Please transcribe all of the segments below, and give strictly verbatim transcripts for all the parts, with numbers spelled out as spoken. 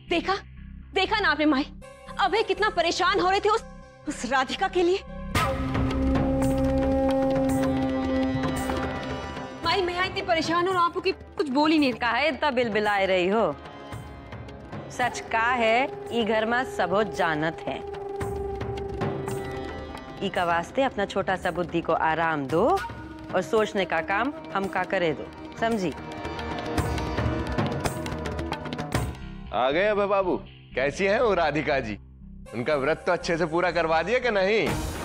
देखा देखा ना आपने माई, अभय कितना परेशान हो रहे थे उस उस राधिका के लिए। माई मैं इतनी परेशान हूँ और आपको की कुछ बोल ही नहीं। काहे इतना बिलबिलाए रही हो? सच का है ई घर में सबो जानत है। ई का वास्ते अपना छोटा सा बुद्धि को आराम दो और सोचने का काम हम का करे दो, समझी? आ गए अबे बाबू, कैसी हैं वो राधिका जी? उनका व्रत तो अच्छे से पूरा करवा दिया कि नहीं?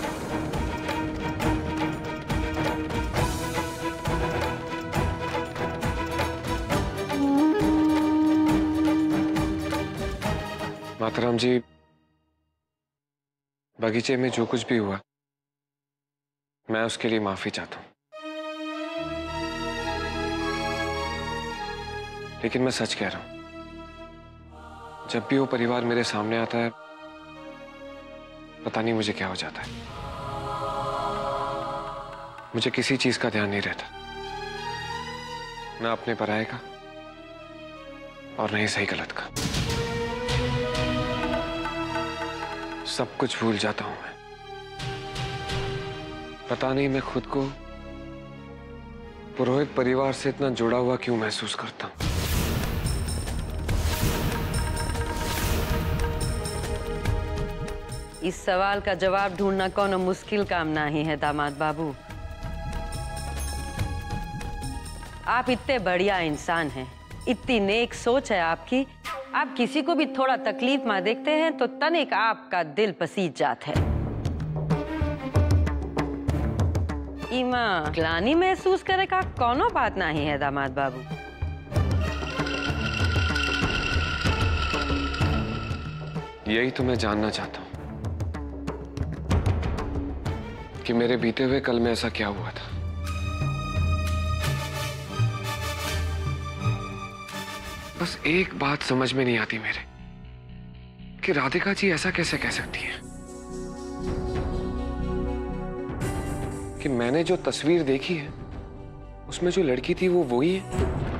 माताराम जी, बगीचे में जो कुछ भी हुआ मैं उसके लिए माफी चाहता हूं, लेकिन मैं सच कह रहा हूं, जब भी वो परिवार मेरे सामने आता है पता नहीं मुझे क्या हो जाता है। मुझे किसी चीज का ध्यान नहीं रहता, ना अपने पराये का और नहीं सही गलत का। सब कुछ भूल जाता हूं मैं। पता नहीं मैं खुद को पुरोहित परिवार से इतना जुड़ा हुआ क्यों महसूस करता हूं। इस सवाल का जवाब ढूंढना कोनो मुश्किल काम नहीं है दामाद बाबू। आप इतने बढ़िया इंसान हैं, इतनी नेक सोच है आपकी। आप किसी को भी थोड़ा तकलीफ में देखते हैं तो तनिक आपका दिल पसीज जात है। इमा ग्लानि महसूस करे का कोनो बात नहीं है दामाद बाबू। यही तो मैं जानना चाहता हूं कि मेरे बीते हुए कल में ऐसा क्या हुआ था। बस एक बात समझ में नहीं आती मेरे कि राधिका जी ऐसा कैसे कह सकती है कि मैंने जो तस्वीर देखी है उसमें जो लड़की थी वो वही है।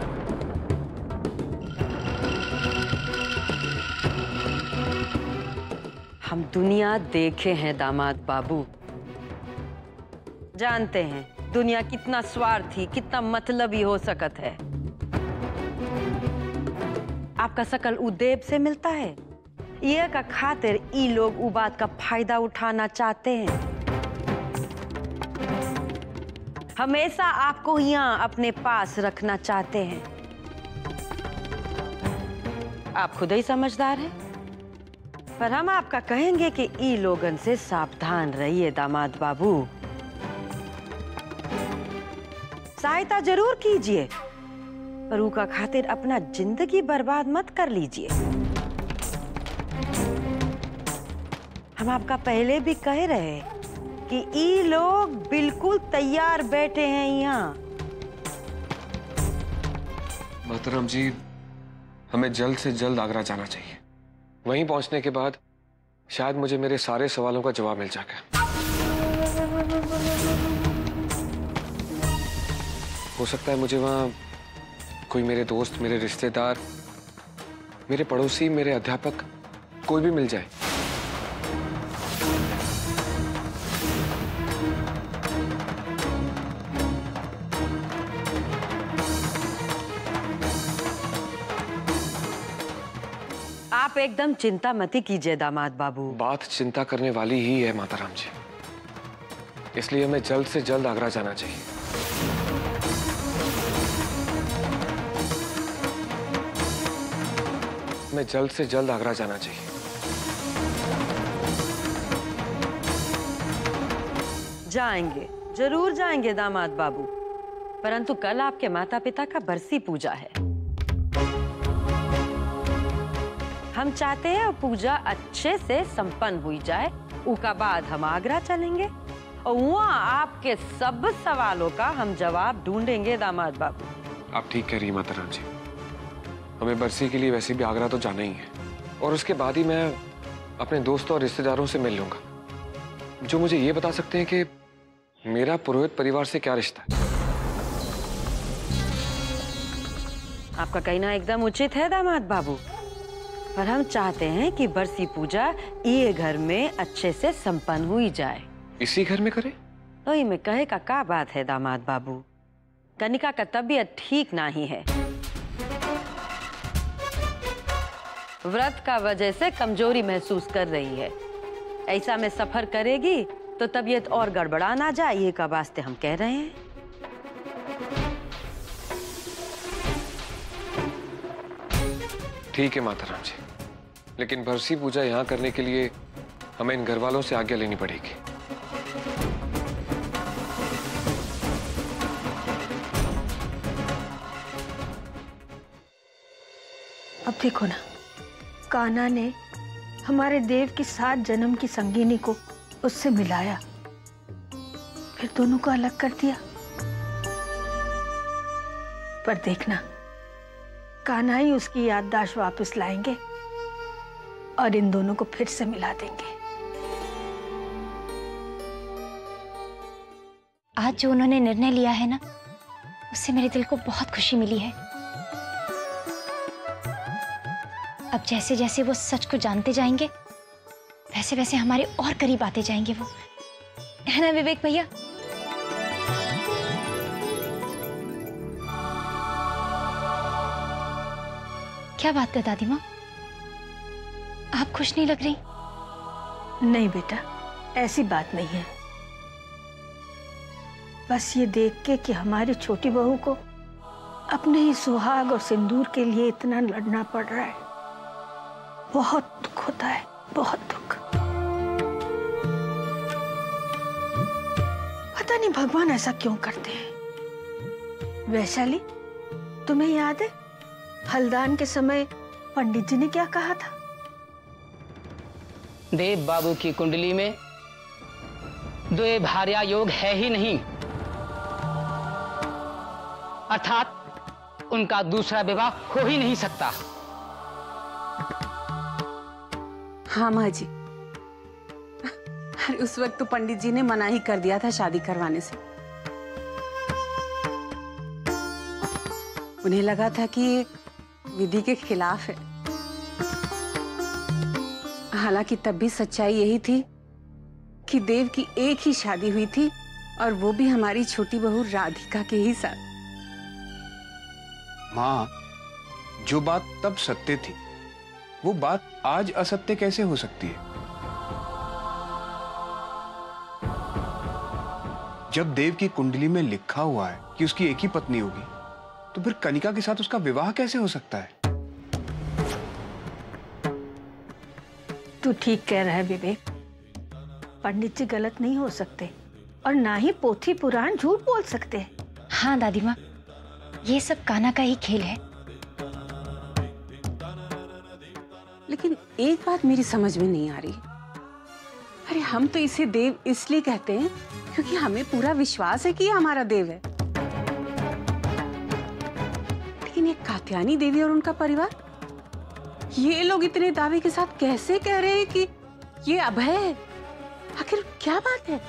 हम दुनिया देखे हैं दामाद बाबू, जानते हैं दुनिया कितना स्वार्थी, कितना मतलबी हो सकत है। आपका शकल उदेब से मिलता है, ये का खातिर ई लोग उ बात का फायदा उठाना चाहते हैं। हमेशा आपको यहाँ अपने पास रखना चाहते हैं। आप खुद ही समझदार हैं, पर हम आपका कहेंगे कि ई लोगन से सावधान रहिए दामाद बाबू। सहायता जरूर कीजिए, पर उनका खातिर अपना जिंदगी बर्बाद मत कर लीजिए। हम आपका पहले भी कह रहे कि ई लोग बिल्कुल तैयार बैठे हैं यहाँ। माताराम जी, हमें जल्द से जल्द आगरा जाना चाहिए। वहीं पहुंचने के बाद शायद मुझे मेरे सारे सवालों का जवाब मिल जाएगा। हो सकता है मुझे वहां कोई मेरे दोस्त, मेरे रिश्तेदार, मेरे पड़ोसी, मेरे अध्यापक कोई भी मिल जाए। आप एकदम चिंता मत कीजिए दामाद बाबू। बात चिंता करने वाली ही है माताराम जी, इसलिए हमें जल्द से जल्द आगरा जाना चाहिए। हमें जल्द से जल्द आगरा जाना चाहिए। जाएंगे, जरूर जाएंगे दामाद बाबू, परंतु कल आपके माता पिता का बरसी पूजा है। हम चाहते हैं वो पूजा अच्छे से संपन्न हुई जाए, उसका बाद हम आगरा चलेंगे और वहाँ आपके सब सवालों का हम जवाब ढूंढेंगे दामाद बाबू। आप ठीक कह रही हैं माताराम जी, हमें बरसी के लिए वैसे भी आगरा तो जाना ही है, और उसके बाद ही मैं अपने दोस्तों और रिश्तेदारों से मिल लूंगा जो मुझे ये बता सकते हैं कि मेरा पुरोहित परिवार से क्या रिश्ता है। आपका कहना एकदम उचित है दामाद बाबू, पर हम चाहते हैं कि बरसी पूजा ये घर में अच्छे से संपन्न हुई जाए। इसी घर में करें? तो ही में कहे का क्या बात है दामाद बाबू, कनिका का तबीयत ठीक नहीं है। व्रत का वजह से कमजोरी महसूस कर रही है। ऐसा में सफर करेगी तो तबीयत और गड़बड़ा ना जाए, ये का वास्ते हम कह रहे हैं। ठीक है माता राम जी, लेकिन बरसी पूजा यहाँ करने के लिए हमें इन घर वालों से आज्ञा लेनी पड़ेगी। अब देखो ना, कान्हा ने हमारे देव की सात जन्म की संगिनी को उससे मिलाया, फिर दोनों को अलग कर दिया। पर देखना, कान्हा ही उसकी याददाश्त वापस लाएंगे और इन दोनों को फिर से मिला देंगे। आज जो उन्होंने निर्णय लिया है ना, उससे मेरे दिल को बहुत खुशी मिली है। अब जैसे जैसे वो सच को जानते जाएंगे, वैसे वैसे हमारे और करीब आते जाएंगे वो, है ना विवेक भैया? क्या बात है दादी माँ, आप खुश नहीं लग रही? नहीं बेटा, ऐसी बात नहीं है। बस ये देख के कि हमारी छोटी बहू को अपने ही सुहाग और सिंदूर के लिए इतना लड़ना पड़ रहा है, बहुत दुख होता है, बहुत दुख। पता नहीं भगवान ऐसा क्यों करते हैं। वैशाली, तुम्हें याद है हल्दान के समय पंडित जी ने क्या कहा था? देव बाबू की कुंडली में द्वे भार्या योग है ही नहीं, अर्थात उनका दूसरा विवाह हो ही नहीं सकता। हाँ माँ जी, अरे उस वक्त तो पंडित जी ने मना ही कर दिया था शादी करवाने से। उन्हें लगा था कि ये विधि के खिलाफ है। हालांकि तब भी सच्चाई यही थी कि देव की एक ही शादी हुई थी, और वो भी हमारी छोटी बहू राधिका के ही साथ। माँ, जो बात तब सत्य थी, वो बात आज असत्य कैसे हो सकती है? जब देव की कुंडली में लिखा हुआ है कि उसकी एक ही पत्नी होगी, तो फिर कनिका के साथ उसका विवाह कैसे हो सकता है? तू ठीक कह रहा है विवेक, पंडित जी गलत नहीं हो सकते और ना ही पोथी पुराण झूठ बोल सकते हैं। हाँ दादी माँ, ये सब कान्हा का ही खेल है। लेकिन एक बात मेरी समझ में नहीं आ रही। अरे हम तो इसे देव इसलिए कहते हैं क्योंकि हमें पूरा विश्वास है कि ये हमारा देव है। लेकिन ये कात्यायनी देवी और उनका परिवार, ये लोग इतने दावे के साथ कैसे कह रहे हैं कि ये अभय है? आखिर क्या बात है?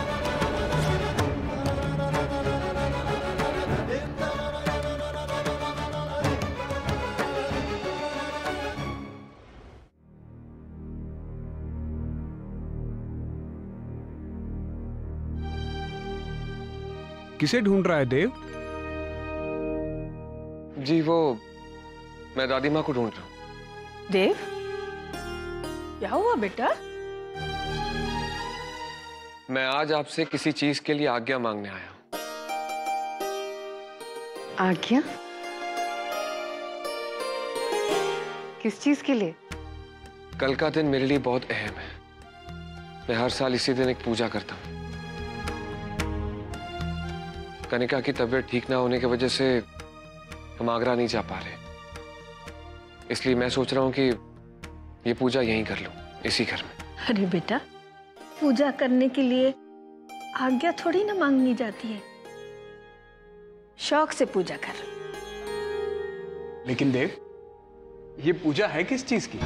किसे ढूंढ रहा है देव? जी वो मैं दादी माँ को ढूंढ रहा हूँ। देव, क्या हुआ बेटा? मैं आज आपसे किसी चीज के लिए आज्ञा मांगने आया हूँ। आज्ञा? किस चीज के लिए? कल का दिन मेरे लिए बहुत अहम है। मैं हर साल इसी दिन एक पूजा करता हूँ। कनिका की तबीयत ठीक ना होने की वजह से हम आगरा नहीं जा पा रहे, इसलिए मैं सोच रहा हूँ कि ये पूजा यहीं कर लूं, इसी घर में। अरे बेटा, पूजा करने के लिए आज्ञा थोड़ी ना मांगनी जाती है, शौक से पूजा कर। लेकिन देव, ये पूजा है किस चीज की?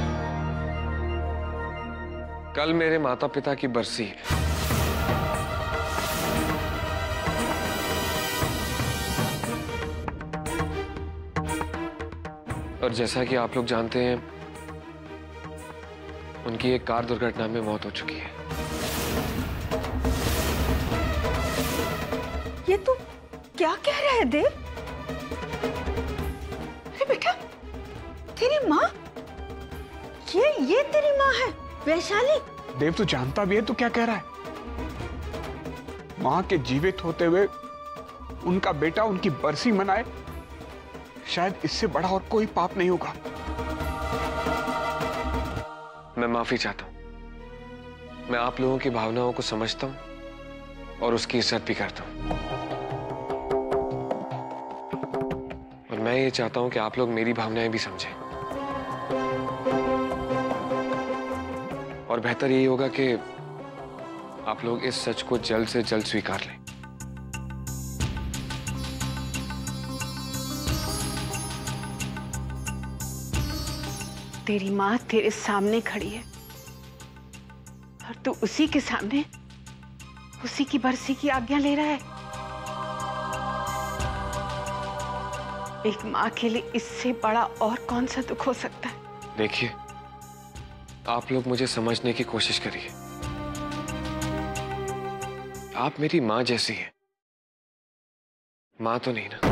कल मेरे माता पिता की बरसी है। और जैसा कि आप लोग जानते हैं, उनकी एक कार दुर्घटना में मौत हो चुकी है। ये तू क्या कह रहा है देव? अरे बेटा, तेरी माँ, ये ये तेरी माँ है वैशाली? देव तू जानता भी है तो क्या कह रहा है? माँ के जीवित होते हुए उनका बेटा उनकी बरसी मनाए, शायद इससे बड़ा और कोई पाप नहीं होगा। मैं माफी चाहता हूं। मैं आप लोगों की भावनाओं को समझता हूं और उसकी इज्जत भी करता हूं। और मैं ये चाहता हूं कि आप लोग मेरी भावनाएं भी समझें। और बेहतर यही होगा कि आप लोग इस सच को जल्द से जल्द स्वीकार लें। तेरी माँ तेरे सामने खड़ी है और तू उसी के सामने उसी की बरसी की आज्ञा ले रहा है। एक माँ के लिए इससे बड़ा और कौन सा दुख हो सकता है? देखिए, आप लोग मुझे समझने की कोशिश करिए। आप मेरी माँ जैसी हैं। माँ तो नहीं ना?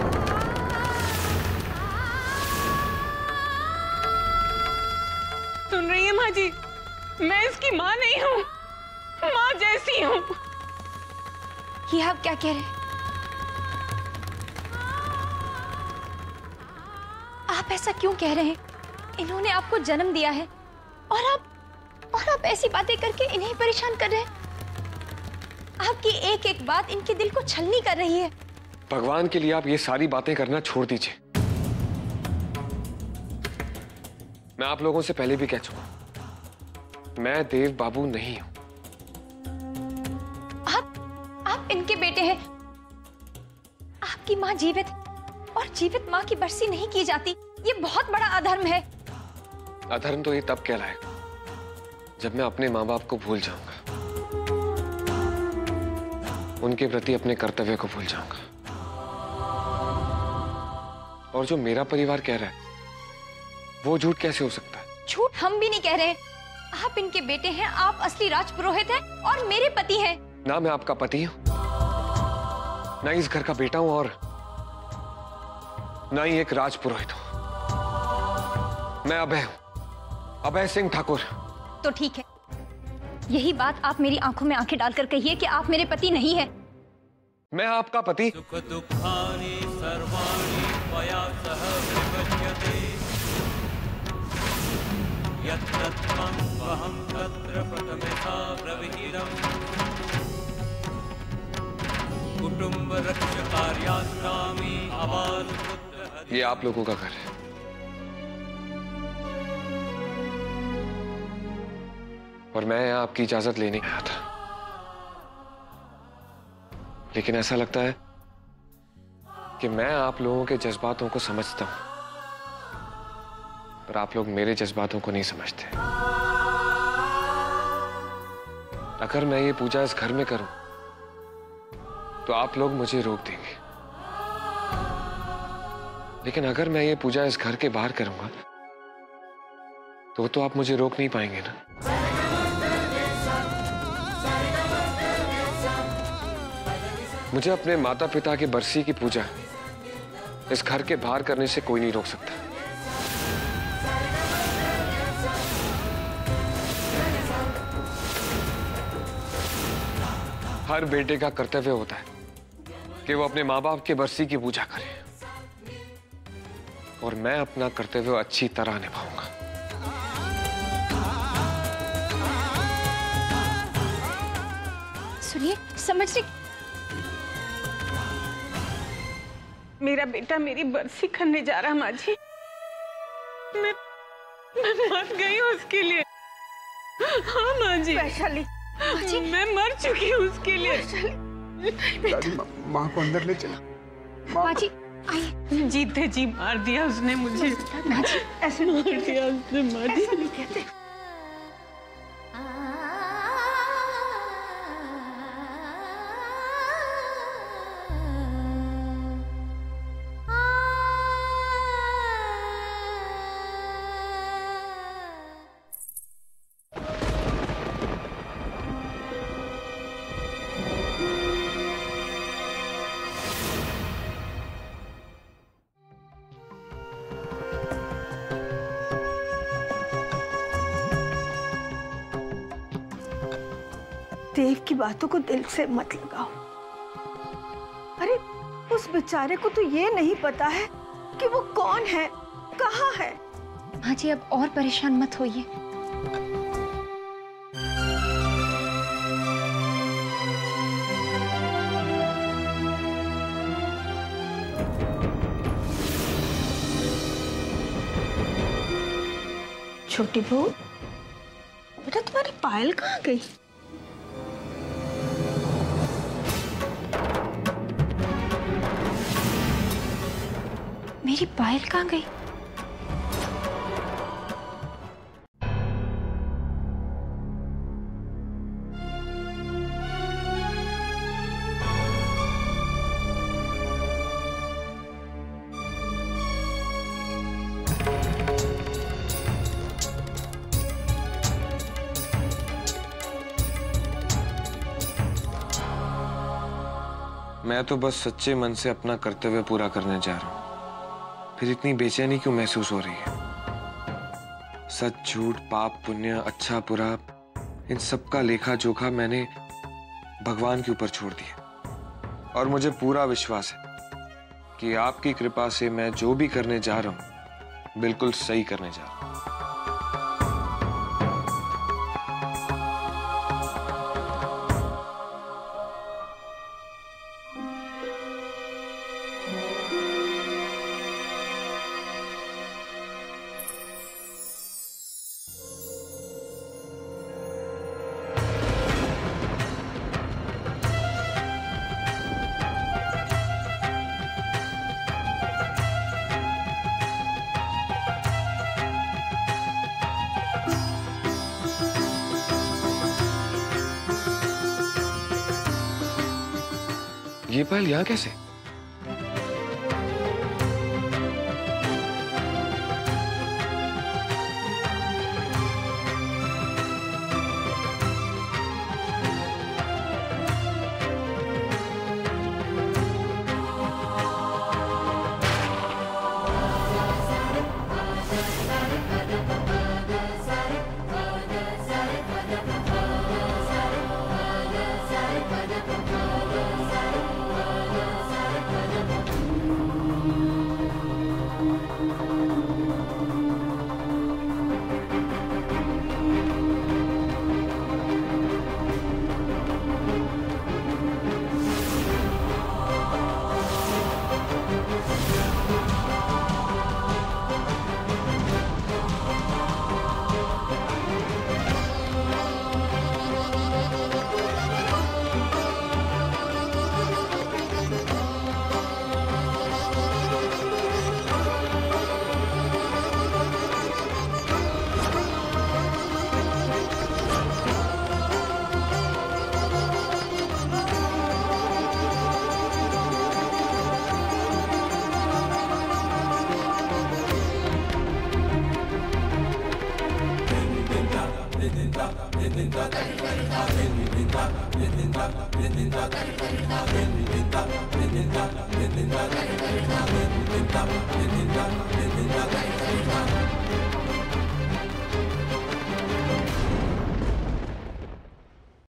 सुन रही है माँ जी, मैं इसकी माँ नहीं हूँ, माँ जैसी हूँ। ये आप क्या कह रहे हैं? आप ऐसा क्यों कह रहे हैं? इन्होंने आपको जन्म दिया है और आप और आप ऐसी बातें करके इन्हें परेशान कर रहे हैं। आपकी एक एक बात इनके दिल को छलनी कर रही है। भगवान के लिए आप ये सारी बातें करना छोड़ दीजिए। मैं आप लोगों से पहले भी कह चुका, मैं देव बाबू नहीं हूं। आप आप इनके बेटे हैं। आपकी माँ जीवित और जीवित माँ की बरसी नहीं की जाती। ये बहुत बड़ा अधर्म है। अधर्म तो ये तब कहलाएगा जब मैं अपने माँ बाप को भूल जाऊंगा, उनके प्रति अपने कर्तव्य को भूल जाऊंगा। और जो मेरा परिवार कह रहा है वो झूठ कैसे हो सकता है? झूठ हम भी नहीं कह रहे। आप इनके बेटे हैं, आप असली राजपुरोहित हैं और मेरे पति हैं। ना मैं आपका पति हूं, ना ही इस घर का बेटा हूं और ना ही एक राजपुरोहित हूं। मैं अभय हूं, अभय सिंह ठाकुर। तो ठीक है, यही बात आप मेरी आंखों में आंखें डालकर कहिए कि आप मेरे पति नहीं हैं। मैं आपका पति। सुख दुखानि सर्वाणि मया सह विभज्यते यत्र त्वं वहं तत्र प्रथमतः ब्रवीमि कुटुंब रक्षकार्यास्तामि अबालपुत्र। ये आप लोगों का घर है और मैं यहाँ आपकी इजाजत लेने आया था, लेकिन ऐसा लगता है कि मैं आप लोगों के जज्बातों को समझता हूं और आप लोग मेरे जज्बातों को नहीं समझते। अगर मैं ये पूजा इस घर में करूं तो आप लोग मुझे रोक देंगे, लेकिन अगर मैं ये पूजा इस घर के बाहर करूंगा तो तो आप मुझे रोक नहीं पाएंगे ना। मुझे अपने माता पिता की बरसी की पूजा इस घर के बाहर करने से कोई नहीं रोक सकता। हर बेटे का कर्तव्य होता है कि वो अपने माँ बाप के बरसी की पूजा करे, और मैं अपना कर्तव्य अच्छी तरह निभाऊंगा। सुनिए, समझ रही, मेरा बेटा मेरी बरसी करने जा रहा माँ जी। मैं मैं मर गई हूँ उसके लिए। हाँ माँ जी। वैशाली, मैं मर चुकी हूँ उसके लिए। दादी, माँ माँ को अंदर ले चला। माँ जी आइए। जीते जी मार दिया उसने मुझे। माँ जी ऐसे मार दिया उसने माँ जी। ऐसा नहीं कहते। देव की बातों को दिल से मत लगाओ। अरे उस बेचारे को तो ये नहीं पता है कि वो कौन है, कहाँ है। माँ जी अब और परेशान मत होइए। छोटी बहू, बेटा तुम्हारी पायल कहाँ गई? मेरी पायल कहाँ गई? मैं तो बस सच्चे मन से अपना कर्तव्य पूरा करने जा रहा हूं, फिर इतनी बेचैनी क्यों महसूस हो रही है? सच झूठ, पाप पुण्य, अच्छा बुरा, इन सब का लेखा जोखा मैंने भगवान के ऊपर छोड़ दिया और मुझे पूरा विश्वास है कि आपकी कृपा से मैं जो भी करने जा रहा हूं बिल्कुल सही करने जा रहा हूं। ये पायल यहाँ कैसे? Thank you.